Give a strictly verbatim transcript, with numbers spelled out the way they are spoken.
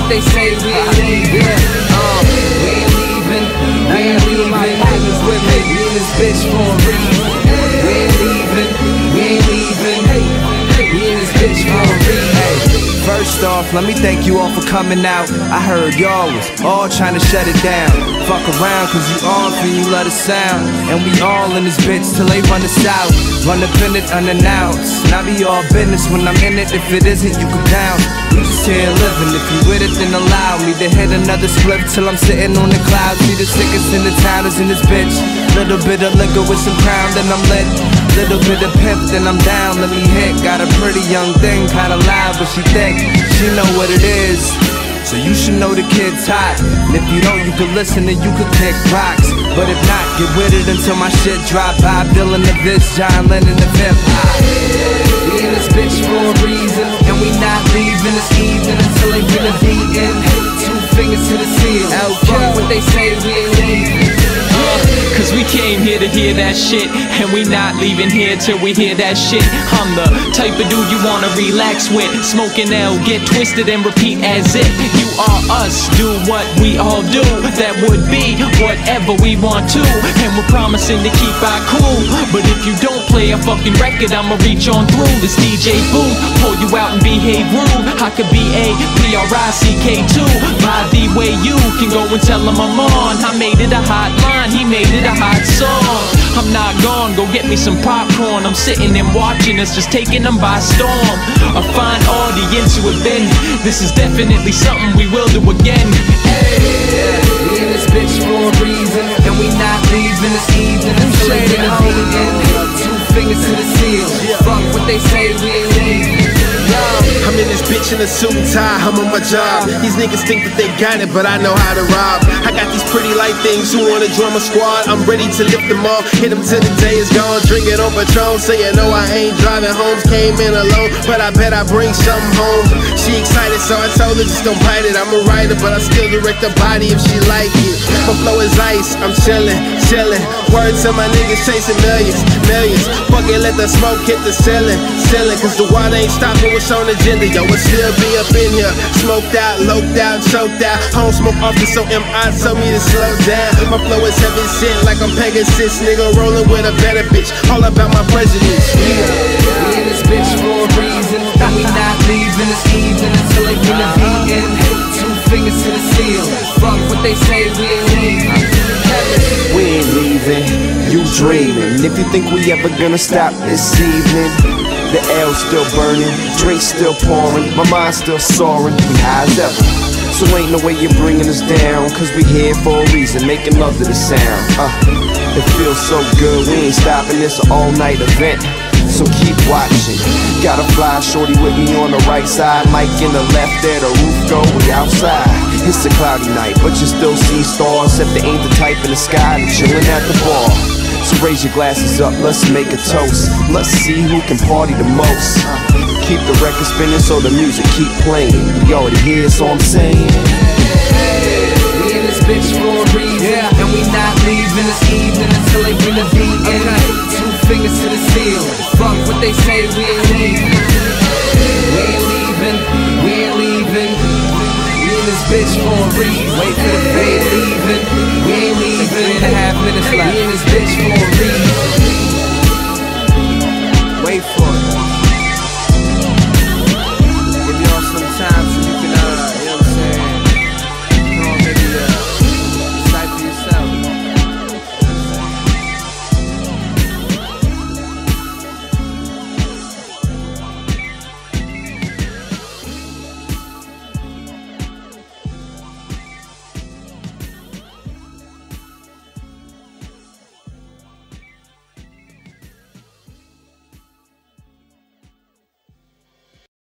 what they say, we ain't leaving. Uh, we ain't leaving, we ain't leaving. Niggas with me, we in this bitch for a reason. We ain't leaving, we ain't leaving. We in this bitch for a reason. First off, let me thank you all for coming out. I heard y'all was all trying to shut it down. Fuck around, cause you off and you love the sound. And we all in this bitch till they run us out. Run up in it unannounced. Now be all business when I'm in it. If it isn't, you can down. We just here living. If you with it, then allow me to hit another split till I'm sitting on the clouds. See the sickest in the town is in this bitch. Little bit of liquor with some crown, then I'm lit. Little bit of pimp, then I'm down. Let me hit. Got a pretty young thing, kinda loud, but she thick. She know what it is, so you should know the kid's hot. And if you don't, you can listen and you can kick rocks. But if not, get with it until my shit drop. Bob Dylan the bitch, John Lennon the pimp. We in this bitch for a reason, and we not leaving this evening until they bring the beat in. Two fingers to the seal. Fuck what they say, we ain't leaving. Cause we came here to hear that shit, and we not leaving here till we hear that shit. I'm the type of dude you wanna relax with. Smoking L, get twisted and repeat as if you are us. Do what we all do, that would be whatever we want to. And we're promising to keep our cool. But if you don't play a fucking record, I'ma reach on through this D J booth, pull you out and behave rude. I could be a P R I C K two. By the way, you can go and tell him I'm on. I made it a hot line, he made it a hot song. I'm not gone, go get me some popcorn. I'm sitting and watching us, just taking them by storm. A fine audience you have been. This is definitely something we will do again. Hey, we in this bitch for a reason, and we not leaving this evening until they bring the beat in. Two fingers to the seal. Fuck what they say, we ain't leaving. I'm in this bitch in a suit and tie, I'm on my job. These niggas think that they got it, but I know how to rob. I got these pretty light things who wanna join my squad. I'm ready to lift them off, hit them till the day is gone. Drink it on Patron, say you know I ain't driving home. Came in alone, but I bet I bring something home. She excited, so I told her just don't bite it. I'm a writer, but I still direct her body if she like it. My flow is ice, I'm chillin', chillin'. Words to my niggas chasing millions, millions. Fuck it, let the smoke hit the ceiling, ceiling. Cause the water ain't stopping what's on the agenda. Yo, it still be up in here. Smoked out, loped out, choked out. Home smoke often, so M I told me to slow down. My flow is heaven sent like I'm Pegasus. Nigga rolling with a better bitch. All about my prejudice. Yeah. We in this bitch for a reason, and we not leaving this evening until they bring the beat in. Two fingers to the seal. Fuck what they say, we ain't leaving. We ain't leaving, you dreaming. If you think we ever gonna stop this evening, the L's still burning, drinks still pouring, my mind's still soaring, we high as ever. So ain't no way you're bringing us down, cause we here for a reason, making love to the sound. Uh, it feels so good, we ain't stopping this all night event. So keep watching. Got a fly shorty with me on the right side, Mike in the left there, the roof go, we outside. It's a cloudy night, but you still see stars, except they ain't the type in the sky, they chillin' at the bar. So raise your glasses up, let's make a toast. Let's see who can party the most. Keep the record spinning so the music keep playing. We already here, so I'm saying. We in this bitch for a reason, and we not leaving this evening until they bring the beat in. Two fingers to the seal. Fuck what they say, we ain't leaving. We ain't leaving, we ain't leaving. We in this bitch for a reason. Wait for the fade leaving. We ain't leaving. Three and a half minutes left. We in this bitch for a reason.